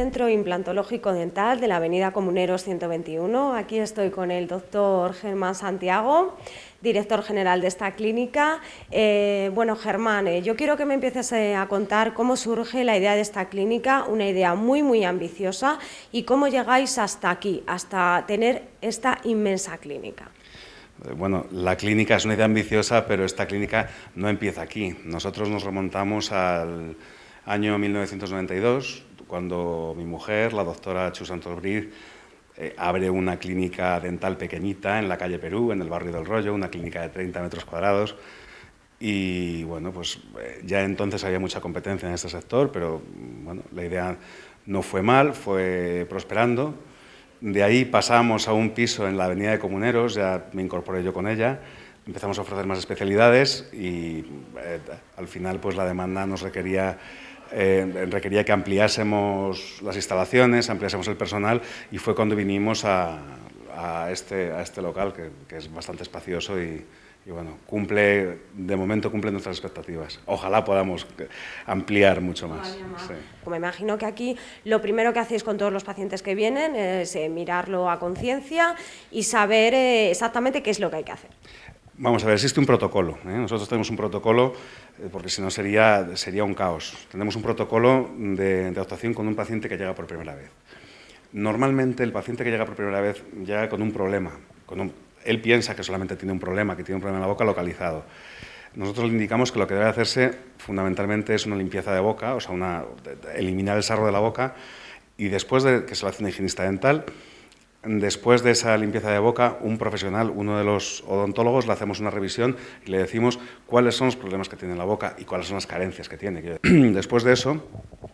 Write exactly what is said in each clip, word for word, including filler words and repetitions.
Centro Implantológico Dental de la avenida Comuneros ciento veintiuno. Aquí estoy con el doctor Germán Santiago, director general de esta clínica. Eh, bueno, Germán, eh, yo quiero que me empieces eh, a contar cómo surge la idea de esta clínica, una idea muy, muy ambiciosa, y cómo llegáis hasta aquí, hasta tener esta inmensa clínica. Bueno, la clínica es una idea ambiciosa, pero esta clínica no empieza aquí. Nosotros nos remontamos al año mil novecientos noventa y dos, cuando mi mujer, la doctora Chu Santos Briz, eh, abre una clínica dental pequeñita en la calle Perú, en el barrio del Rollo, una clínica de treinta metros cuadrados. Y bueno, pues eh, ya entonces había mucha competencia en este sector, pero bueno, la idea no fue mal, fue prosperando. De ahí pasamos a un piso en la avenida de Comuneros, ya me incorporé yo con ella, empezamos a ofrecer más especialidades y eh, al final pues la demanda nos requería, eh, requería que ampliásemos las instalaciones, ampliásemos el personal, y fue cuando vinimos a, a, este, a este local que, que es bastante espacioso y, y bueno, cumple, de momento cumple nuestras expectativas. Ojalá podamos ampliar mucho más. Sí. Me imagino que aquí lo primero que hacéis con todos los pacientes que vienen es eh, mirarlo a conciencia y saber eh, exactamente qué es lo que hay que hacer. Vamos a ver, existe un protocolo, ¿eh? Nosotros tenemos un protocolo, eh, porque si no sería, sería un caos. Tenemos un protocolo de, de actuación con un paciente que llega por primera vez. Normalmente el paciente que llega por primera vez llega con un problema, con un, él piensa que solamente tiene un problema, que tiene un problema en la boca localizado. Nosotros le indicamos que lo que debe hacerse fundamentalmente es una limpieza de boca, o sea, una, eliminar el sarro de la boca, y después de que se lo hace un higienista dental, después de esa limpieza de boca, un profesional, uno de los odontólogos, le hacemos una revisión y le decimos cuáles son los problemas que tiene en la boca y cuáles son las carencias que tiene. Después de eso,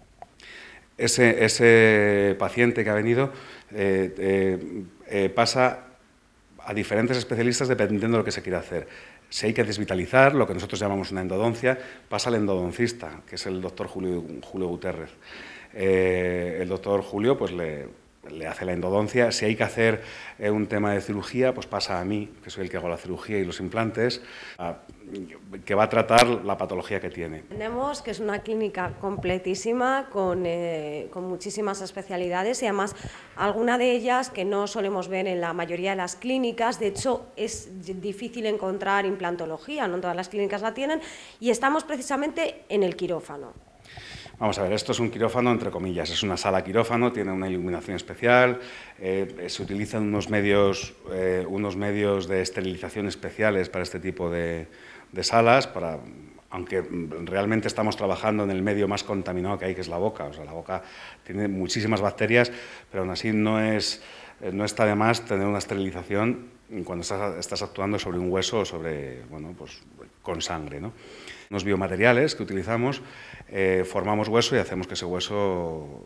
ese, ese paciente que ha venido eh, eh, eh, pasa a diferentes especialistas dependiendo de lo que se quiera hacer. Si hay que desvitalizar, lo que nosotros llamamos una endodoncia, pasa al endodoncista, que es el doctor Julio, Julio Gutiérrez. Eh, el doctor Julio pues le, le hace la endodoncia. Si hay que hacer eh, un tema de cirugía, pues pasa a mí, que soy el que hago la cirugía y los implantes, a, que va a tratar la patología que tiene. Entendemos que es una clínica completísima, con, eh, con muchísimas especialidades, y además alguna de ellas que no solemos ver en la mayoría de las clínicas. De hecho, es difícil encontrar implantología, no todas las clínicas la tienen, y estamos precisamente en el quirófano. Vamos a ver, esto es un quirófano entre comillas, es una sala quirófano, tiene una iluminación especial, eh, se utilizan unos medios, eh, unos medios de esterilización especiales para este tipo de, de salas, para, aunque realmente estamos trabajando en el medio más contaminado que hay, que es la boca. O sea, la boca tiene muchísimas bacterias, pero aún así no, es, no está de más tener una esterilización cuando estás, estás actuando sobre un hueso o sobre, bueno, pues, con sangre, ¿no? Unos biomateriales que utilizamos, eh, formamos hueso y hacemos que ese hueso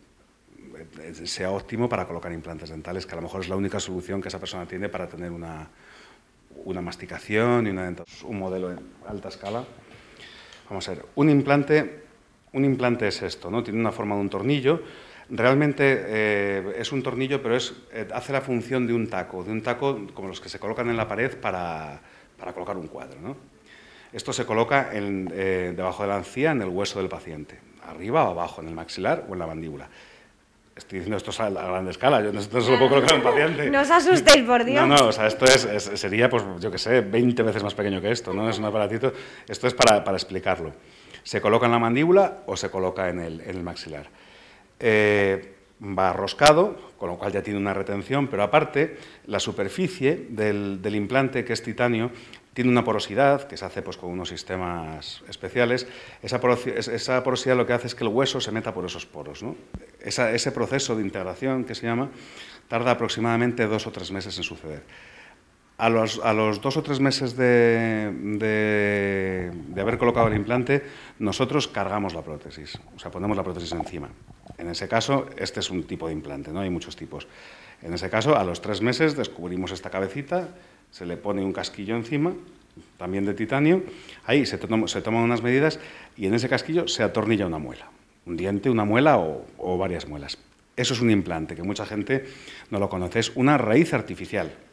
sea óptimo para colocar implantes dentales, que a lo mejor es la única solución que esa persona tiene para tener una, una masticación y una dentadura. Un modelo en alta escala. Vamos a ver, un implante, un implante es esto, ¿no? Tiene una forma de un tornillo. Realmente eh, es un tornillo, pero es, eh, hace la función de un taco, de un taco como los que se colocan en la pared para, para colocar un cuadro, ¿no? Esto se coloca en, eh, debajo de la encía, en el hueso del paciente, arriba o abajo, en el maxilar o en la mandíbula. Estoy diciendo esto a gran escala, yo no, esto no se lo puedo colocar a un paciente. No os asustéis, por Dios. No, no, o sea, esto es, es, sería, pues, yo qué sé, veinte veces más pequeño que esto, ¿no? Es un aparatito, esto es para, para explicarlo. Se coloca en la mandíbula o se coloca en el, en el maxilar. Eh, va roscado, con lo cual ya tiene una retención, pero aparte, la superficie del, del implante, que es titanio, tiene una porosidad que se hace pues, con unos sistemas especiales. Esa porosidad, esa porosidad lo que hace es que el hueso se meta por esos poros, ¿no? Esa, ese proceso de integración, que se llama, tarda aproximadamente dos o tres meses en suceder. A los, a los dos o tres meses de, de, de haber colocado el implante, nosotros cargamos la prótesis, o sea, ponemos la prótesis encima. En ese caso, este es un tipo de implante, ¿no? Hay muchos tipos. En ese caso, a los tres meses descubrimos esta cabecita, se le pone un casquillo encima, también de titanio, ahí se, to se toman unas medidas y en ese casquillo se atornilla una muela, un diente, una muela o, o varias muelas. Eso es un implante, que mucha gente no lo conoce, es una raíz artificial.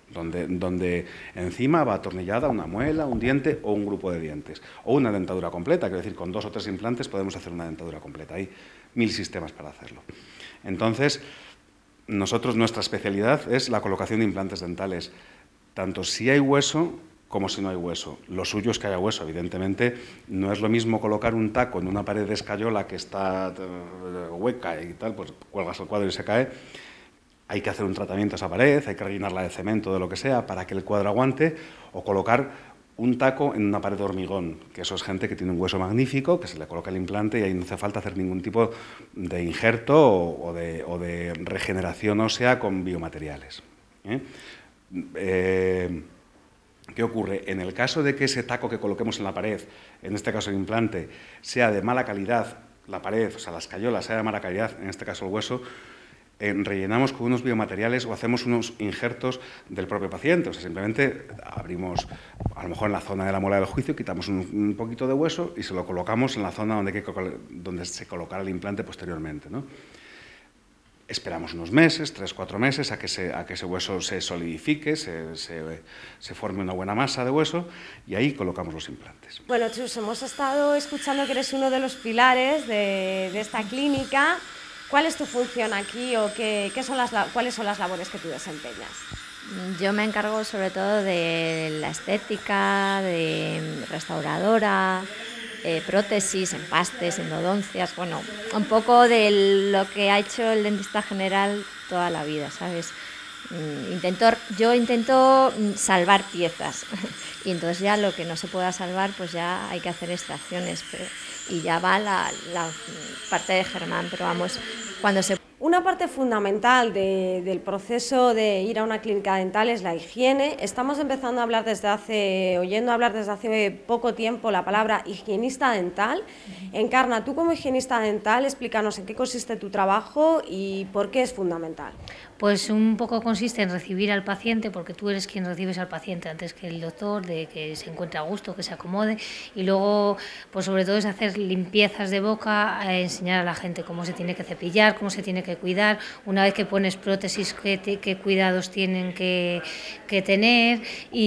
donde, donde encima va atornillada una muela, un diente o un grupo de dientes, o una dentadura completa, quiero decir, con dos o tres implantes podemos hacer una dentadura completa, hay mil sistemas para hacerlo. Entonces, nosotros, nuestra especialidad es la colocación de implantes dentales, tanto si hay hueso como si no hay hueso. Lo suyo es que haya hueso, evidentemente. No es lo mismo colocar un taco en una pared de escayola que está hueca y tal, pues cuelgas el cuadro y se cae. Hay que hacer un tratamiento a esa pared, hay que rellenarla de cemento, de lo que sea, para que el cuadro aguante, o colocar un taco en una pared de hormigón, que eso es gente que tiene un hueso magnífico, que se le coloca el implante y ahí no hace falta hacer ningún tipo de injerto o, o, de, o de regeneración ósea con biomateriales. ¿eh? Eh, ¿Qué ocurre? En el caso de que ese taco que coloquemos en la pared, en este caso el implante, sea de mala calidad, la pared, o sea, la escayola sea de mala calidad, en este caso el hueso, eh, rellenamos con unos biomateriales o hacemos unos injertos del propio paciente. O sea, simplemente abrimos, a lo mejor en la zona de la muela del juicio, quitamos un, un poquito de hueso y se lo colocamos en la zona donde, hay que, donde se colocará el implante posteriormente, ¿no? Esperamos unos meses, tres, cuatro meses, a que, se, a que ese hueso se solidifique, se, se, se forme una buena masa de hueso y ahí colocamos los implantes. Bueno, Chus, hemos estado escuchando que eres uno de los pilares de, de esta clínica. ¿Cuál es tu función aquí o qué, qué son las, cuáles son las labores que tú desempeñas? Yo me encargo sobre todo de la estética, de restauradora, Eh, prótesis, empastes, endodoncias, bueno, un poco de lo que ha hecho el dentista general toda la vida, ¿sabes? Intento, yo intento salvar piezas y entonces ya lo que no se pueda salvar pues ya hay que hacer extracciones, pero, y ya va la, la parte de Germán, pero vamos, cuando se... Una parte fundamental de, del proceso de ir a una clínica dental es la higiene. Estamos empezando a hablar desde hace, oyendo hablar desde hace poco tiempo la palabra higienista dental. Encarna, tú como higienista dental, explícanos en qué consiste tu trabajo y por qué es fundamental. Pues un poco consiste en recibir al paciente, porque tú eres quien recibes al paciente antes que el doctor, de que se encuentre a gusto, que se acomode, y luego, pues sobre todo es hacer limpiezas de boca, a enseñar a la gente cómo se tiene que cepillar, cómo se tiene que cuidar, una vez que pones prótesis, qué, qué cuidados tienen que, que tener,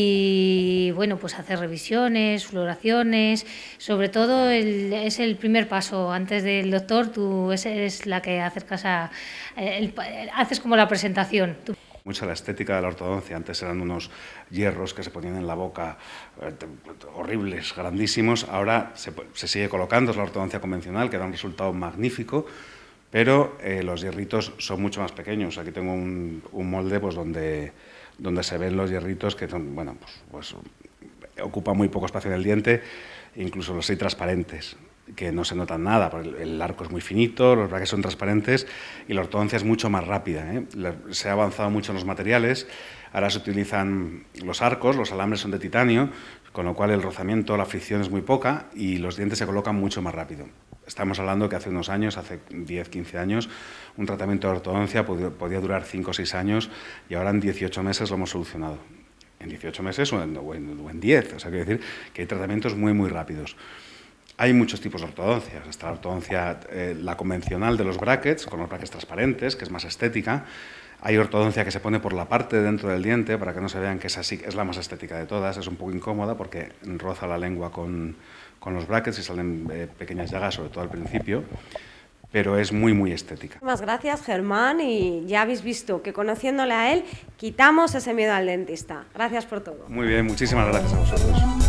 y bueno, pues hacer revisiones, fluoraciones, sobre todo el, es el primer paso, antes del doctor, tú eres la que acercas a, el, haces como la presentación. presentación. Mucha la estética de la ortodoncia, antes eran unos hierros que se ponían en la boca eh, horribles, grandísimos, ahora se, se sigue colocando, es la ortodoncia convencional que da un resultado magnífico, pero eh, los hierritos son mucho más pequeños. Aquí tengo un, un molde pues, donde, donde se ven los hierritos que son, bueno, pues, pues ocupan muy poco espacio en el diente, incluso los hay transparentes, que no se notan nada, porque el arco es muy finito, los brackets son transparentes y la ortodoncia es mucho más rápida, ¿eh? Se ha avanzado mucho en los materiales, ahora se utilizan los arcos, los alambres son de titanio, con lo cual el rozamiento, la fricción es muy poca y los dientes se colocan mucho más rápido. Estamos hablando que hace unos años, hace diez, quince años, un tratamiento de ortodoncia podía, podía durar cinco o seis años y ahora en dieciocho meses lo hemos solucionado. En dieciocho meses o en, o en, o en diez, o sea, quiero decir que hay tratamientos muy, muy rápidos. Hay muchos tipos de ortodoncias. Está la ortodoncia, eh, la convencional de los brackets, con los brackets transparentes, que es más estética. Hay ortodoncia que se pone por la parte de dentro del diente, para que no se vean que esa sí es la más estética de todas. Es un poco incómoda porque roza la lengua con, con los brackets y salen eh, pequeñas llagas, sobre todo al principio, pero es muy, muy estética. Muchas gracias, Germán, y ya habéis visto que conociéndole a él, quitamos ese miedo al dentista. Gracias por todo. Muy bien, muchísimas gracias a vosotros.